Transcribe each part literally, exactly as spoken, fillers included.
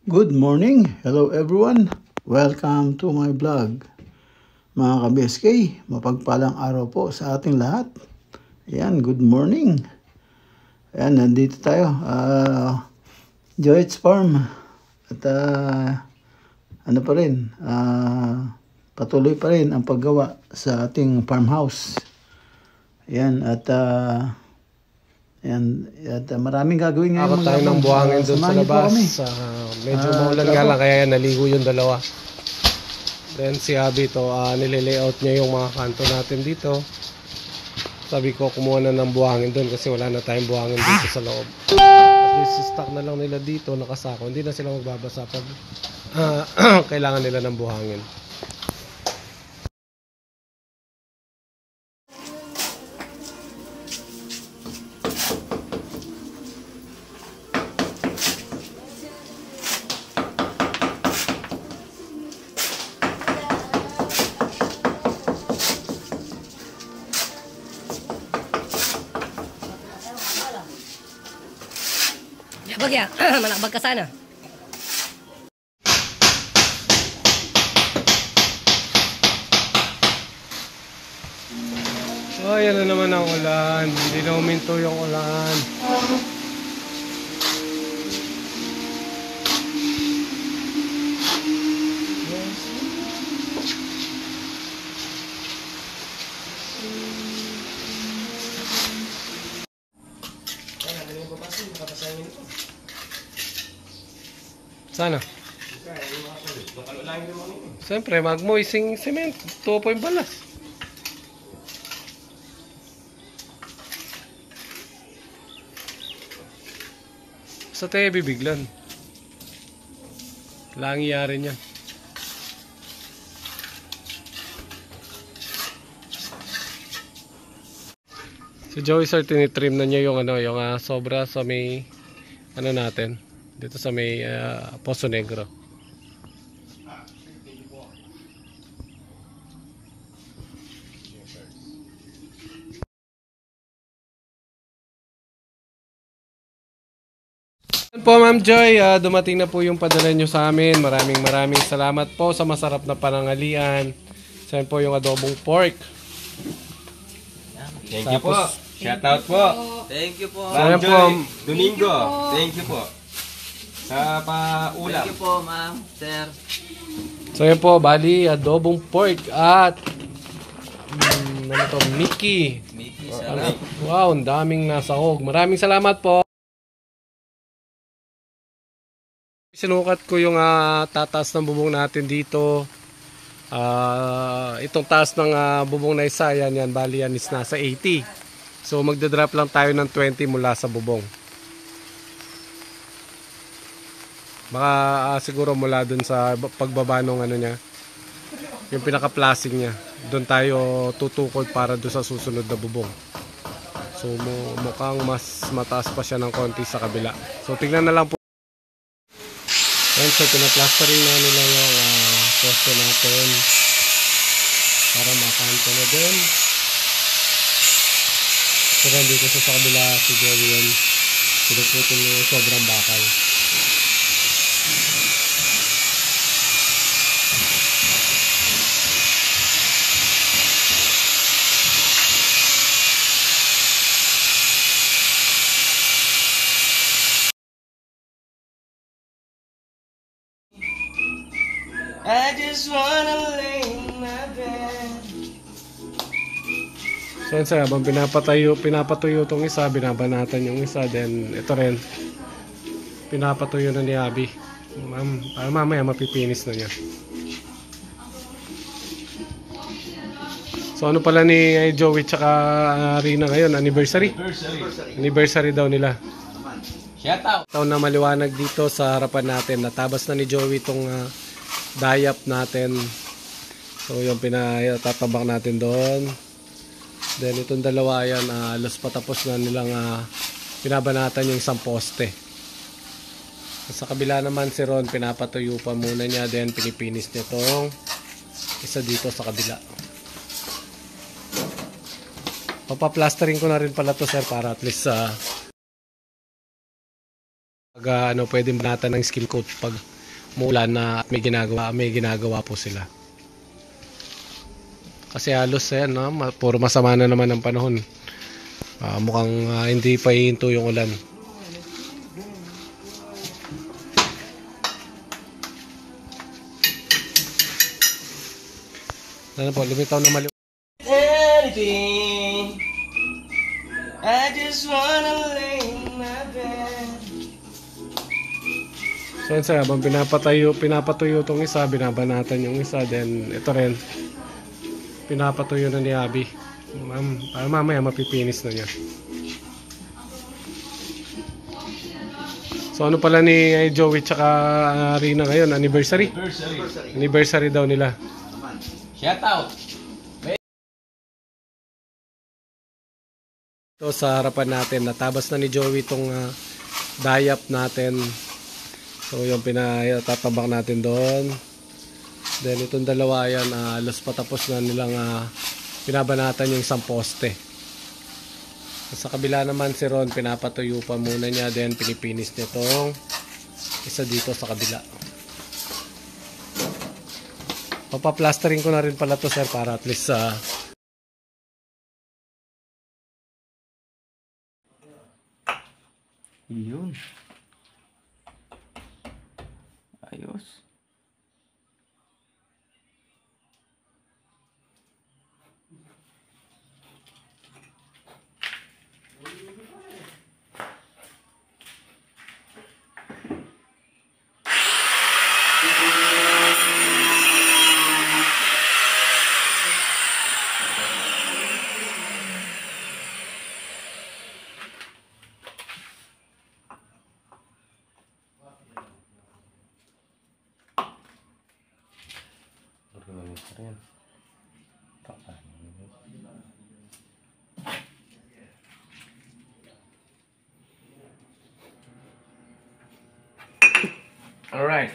Good morning! Hello everyone! Welcome to my vlog. Mga ka-B S K, mapagpalang araw po sa ating lahat. Ayan, good morning! Ayan, nandito tayo. Uh, Joy's Farm. At uh, ano pa rin, uh, patuloy pa rin ang paggawa sa ating farmhouse. Ayan, at uh, Ayan, at uh, maraming gagawin ngayon. Ako tayo ng buhangin uh, doon sa labas. Uh, medyo uh, maulan nga lang kaya naligo yung dalawa. Then si Abby to, uh, nililayout niya yung mga kanto natin dito. Sabi ko kumuha na ng buhangin doon kasi wala na tayong buhangin dito sa loob. At least stock na lang nila dito nakasako. Hindi na sila magbabasa pag uh, kailangan nila ng buhangin. Bagya, manakbag ka sana. Oh, yan na naman ang ulan. Hindi na uminto yung ulan. Sana. Siyempre, mag-moisting cement. Tuwa po yung balas. Sa tayo bibiglan. Langyari niyan. Si Joey sir, tinitrim na niya yung ano, yung uh, sobra sa may ano natin. Dito sa may uh, Poso Negro. Yan po Ma'am Joy, uh, dumating na po yung padala nyo sa amin. Maraming maraming salamat po sa masarap na panangalian. Yan po yung adobong pork. Thank you po. Shout out po. Thank you po. Ma'am Joy Domingo. Thank you po. Sa pa-ulam. Thank you po, ma'am, sir. So yan po, bali, adobong pork at um, ano to, Mickey. Mickey, Uh, wow, ang daming nasahog. Maraming salamat po. Sinukat ko yung uh, tataas ng bubong natin dito. Uh, itong taas ng uh, bubong na isa, yan, yan, bali yan is nasa eighty. So magdadrop lang tayo ng twenty mula sa bubong. Baka uh, siguro mula dun sa pagbaba ng ano niya, yung pinaka-plasing niya, doon tayo tutukod para doon sa susunod na bubong. So mukhang mas mataas pa siya ng konti sa kabila. So tingnan na lang po. Yan, so pinaplastering na nila yung uh, poste natin para makanto na din. So dito sa kabila si Joey yan, pinuputol yung sobrang bakal. I just wanna lay in my bed. So yun sir, habang pinapatayo, pinapatuyo itong isa, binabanatan yung isa, then ito rin, pinapatuyo na ni Abby. Ma'am, para mamaya mapipinis na niya. So ano pala ni Joey tsaka uh, Rina ngayon, anniversary? Anniversary. Anniversary daw nila. Shout out. Taon na maliwanag dito sa harapan natin, natabas na ni Joey itong uh, dayap natin. So yung pinatatabak natin doon. Then itong dalawa yan, uh, alas patapos na nilang uh, pinabanatan yung isang poste. Sa kabila naman si Ron, pinapatuyo pa muna niya, then pinipinis niya itong isa dito sa kabila. Papaplastering ko na rin pala to sir para at least uh, pag uh, ano, pwede banatan ng skim coat pag muulan na at may ginagawa, may ginagawa po sila. Kasi halos yan, no? Ma- puro masama na naman ang panahon. Ah, mukhang ah, hindi pa hihinto yung ulan. Ano po, lumitaw na mali. Anything. I just wanna lay in my bed. So yun sir, habang pinapatayo, pinapatuyo itong isa, binabanatan yung isa, then ito rin, pinapatuyo na ni Abby. Ma'am, para mamaya mapipinis na niya. So ano pala ni eh, Joey tsaka uh, Rina ngayon? Anniversary? Anniversary. Anniversary daw nila. Shout out. So sa harapan natin, natabas na ni Joey itong uh, dayap natin. So yung pinatatabak natin doon. Then itong dalawa yan, uh, alos patapos na nilang uh, pinabanatan yung isang poste. Sa kabila naman si Ron, pinapatuyo pa muna niya, then pinipinis niya itong isa dito sa kabila. Papaplastering ko na rin pala to sir para at least uh, Yun. Ayos. All right.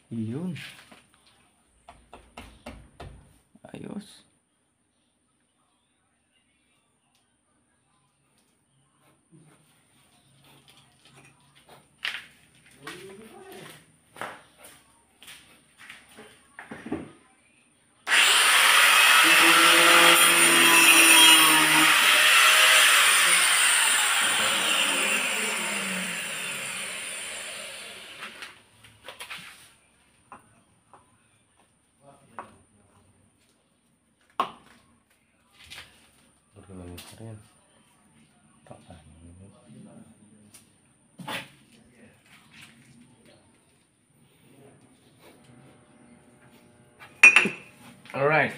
Yun. Ayos. All right.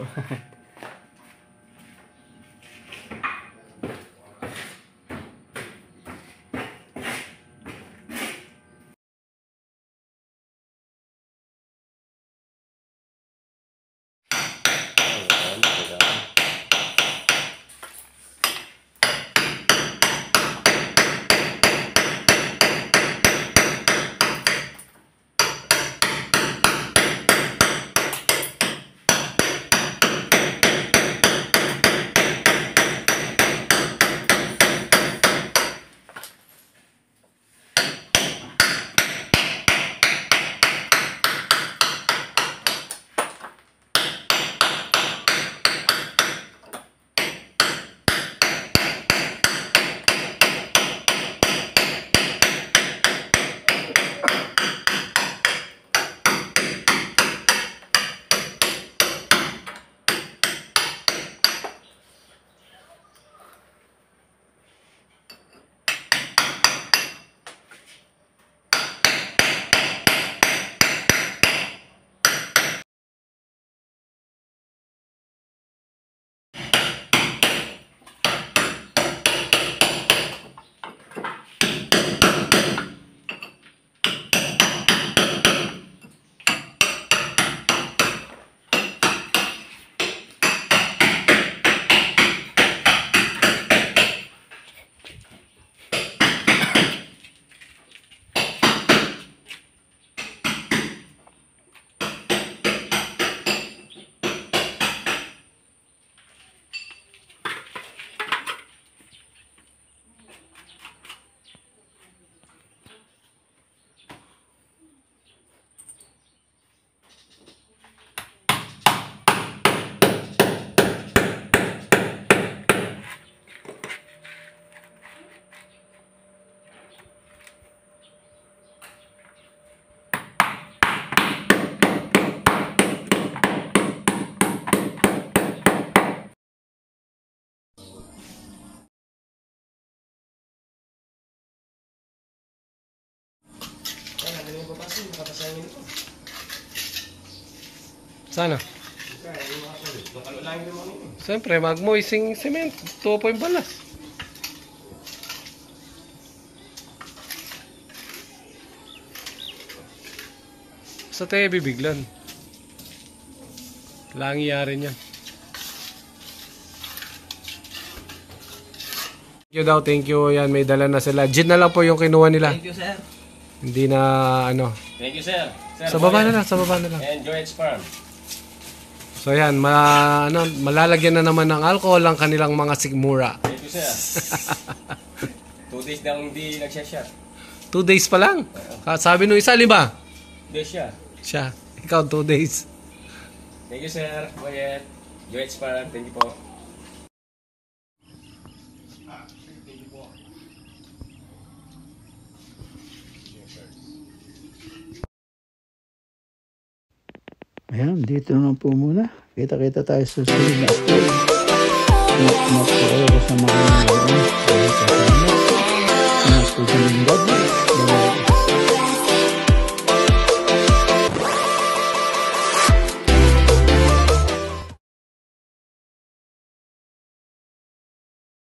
Sana. Siyempre, mag-moisting cement. Tuwa po yung balas. Sa tayo bibiglan. Langyari niya. Thank you daw, thank you. Yan, may dala na sila. Gin na lang po yung kinuha nila. Thank you, sir. Hindi na ano. Thank you, sir. Sir, Sa baba na lang, sa baba na lang. Enjoy its farm. So yan, ma ano, malalagyan na naman ng alcohol ang kanilang mga sigmura. Thank you, sir. Two days na hindi nagsya-shot. Two days pa lang. Sabi nung isa, lima. Hindi siya. Siya. Ikaw, two days. Thank you, sir. Boyet. Enjoy its farm. Thank you po. Ayan, dito na po muna. Kita-kita tayo sa susunod na upload. Mat-mat po kayo sa mga mga mga mga mga mga mga mga mga mga mga mga